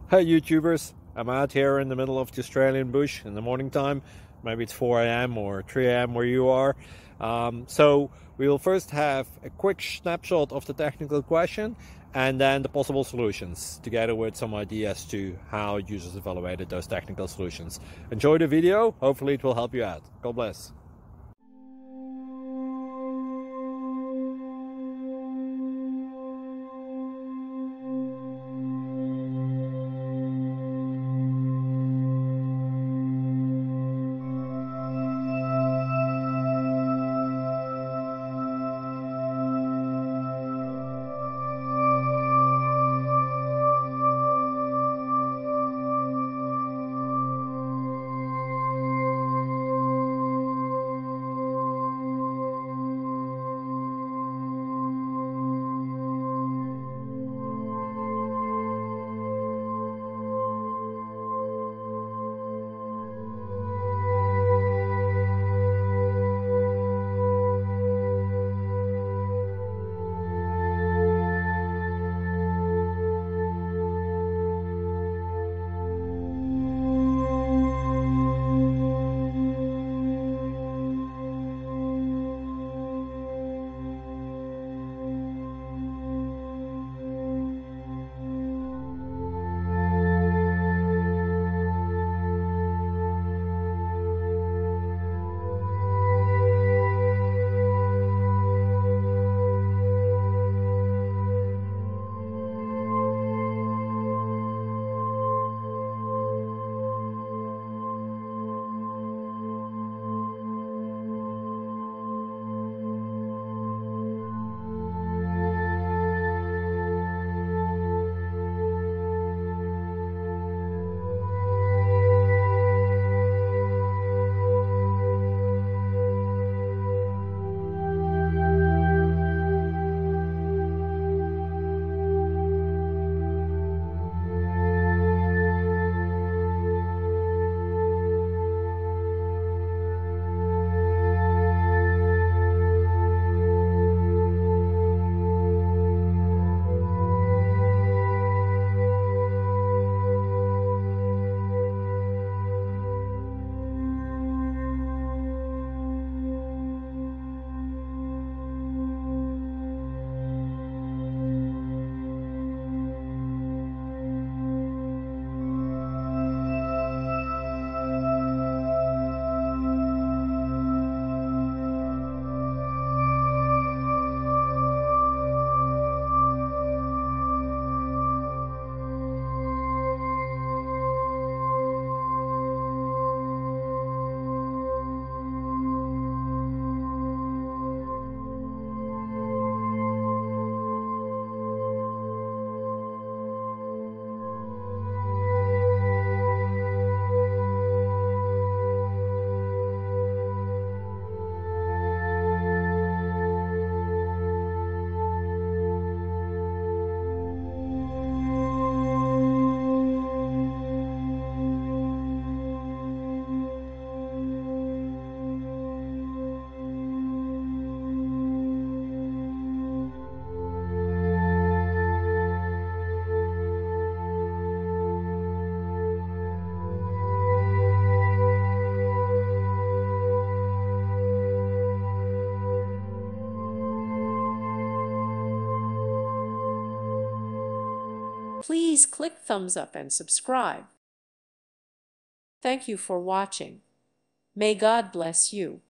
Hey YouTubers, I'm out here in the middle of the Australian bush in the morning time. Maybe it's 4 a.m. or 3 a.m. where you are. So we will first have a quick snapshot of the technical question and then the possible solutions, together with some ideas to how users evaluated those technical solutions. Enjoy the video, hopefully it will help you out. God bless. Please click thumbs up and subscribe. Thank you for watching. May God bless you.